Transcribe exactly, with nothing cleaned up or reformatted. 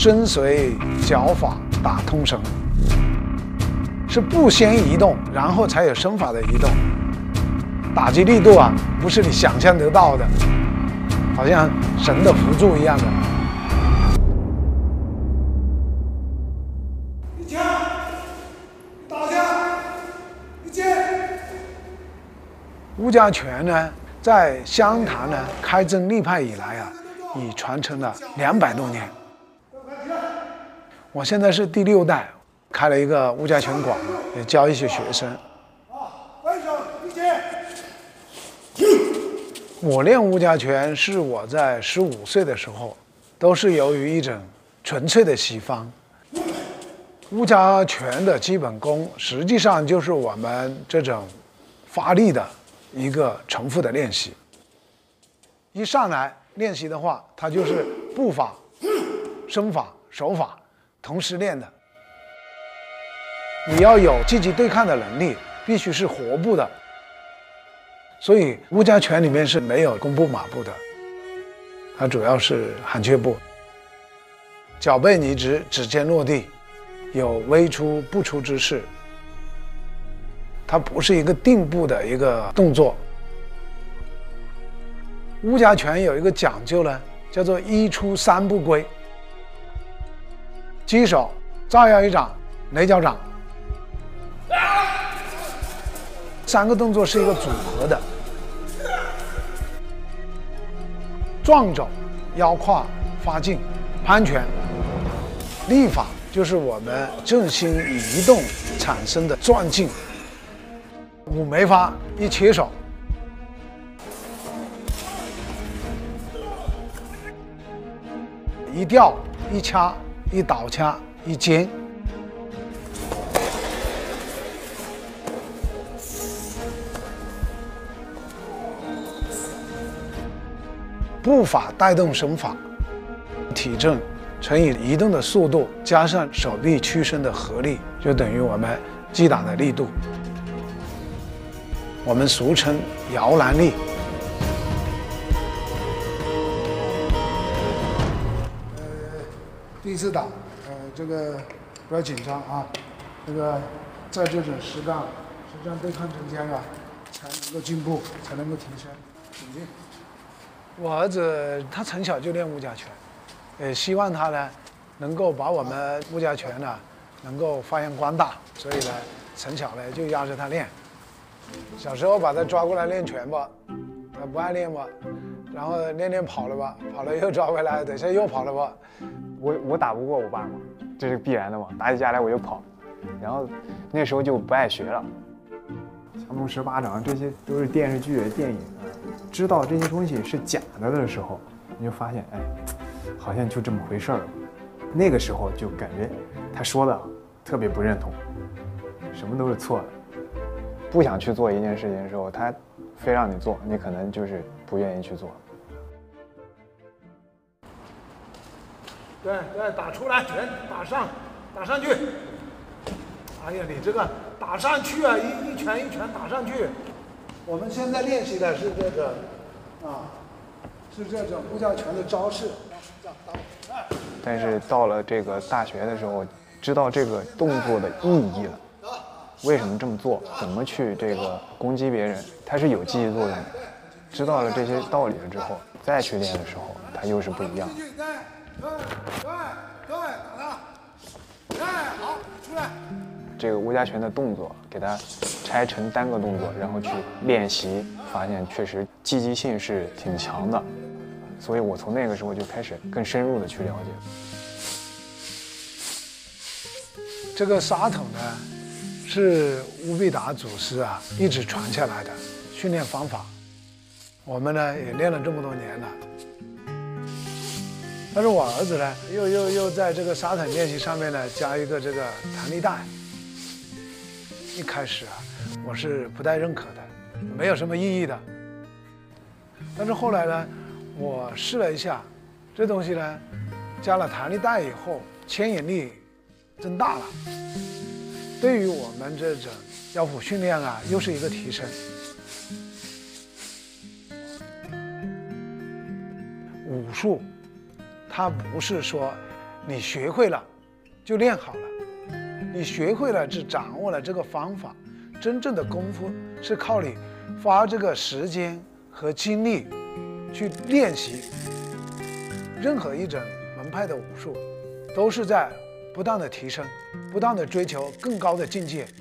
身随脚法打通绳，是步先移动，然后才有身法的移动。打击力度啊，不是你想象得到的，好像神的辅助一样的。 一枪，打下，一接。 乌家拳呢，在湘潭呢开宗立派以来啊，已传承了两百多年。我现在是第六代，开了一个乌家拳馆，也教一些学生。我练乌家拳是我在十五岁的时候，都是由于一种纯粹的西方。乌家拳的基本功实际上就是我们这种发力的一个重复的练习。一上来练习的话，它就是步法、身法、手法同时练的。你要有积极对抗的能力，必须是活步的。所以乌家拳里面是没有弓步马步的，它主要是寒雀步，脚背拟直，指尖落地，有微出不出之势。它不是一个定步的一个动作。乌家拳有一个讲究呢，叫做一出三不归。击手照腰一掌，雷脚掌，三个动作是一个组合的。撞肘、腰胯发劲、攀拳，力法就是我们重心移动产生的转劲。五梅发一切手，一吊一掐一倒掐一肩。步法带动身法，体重乘以移动的速度，加上手臂屈伸的合力，就等于我们击打的力度。我们俗称摇篮力。呃，第一次打，呃，这个不要紧张啊，这个在这种实战实战对抗中间啊，才能够进步，才能够提升。请进。我儿子他从小就练乌家拳，呃，希望他呢能够把我们乌家拳呢能够发扬光大，所以呢从小呢就压着他练。小时候把他抓过来练拳吧，他不爱练吧，然后练练跑了吧，跑了又抓回来，等下又跑了吧。 我我打不过我爸嘛，这是必然的嘛，打起架来我就跑，然后那时候就不爱学了。降龙十八掌这些都是电视剧、电影啊，知道这些东西是假的的时候，你就发现，哎，好像就这么回事儿了。那个时候就感觉他说的特别不认同，什么都是错的。不想去做一件事情的时候，他非让你做，你可能就是不愿意去做。 对对，打出来，拳打上，打上去。哎呀，你这个打上去啊，一一拳一拳打上去。我们现在练习的是这个，啊，是这种乌家拳的招式。 但是到了这个大学的时候，知道这个动作的意义了。为什么这么做？怎么去这个攻击别人？它是有积极作用的。知道了这些道理了之后，再去练的时候，它又是不一样的。 对对对，打他！哎，好，出来。 这个乌家拳的动作，给它拆成单个动作，然后去练习，发现确实积极性是挺强的。所以我从那个时候就开始更深入的去了解。 这个沙桶呢，是乌必达祖师啊一直传下来的训练方法。我们呢也练了这么多年了，但是我儿子呢又又又在这个沙桶练习上面呢加一个这个弹力带。一开始啊，我是不太认可的，没有什么意义的。但是后来呢，我试了一下，这东西呢，加了弹力带以后，牵引力增大了，对于我们这种腰腹训练啊，又是一个提升。武术，它不是说你学会了就练好了，你学会了只掌握了这个方法。真正的功夫是靠你花这个时间和精力去练习。任何一种门派的武术，都是在不断的提升，不断的追求更高的境界。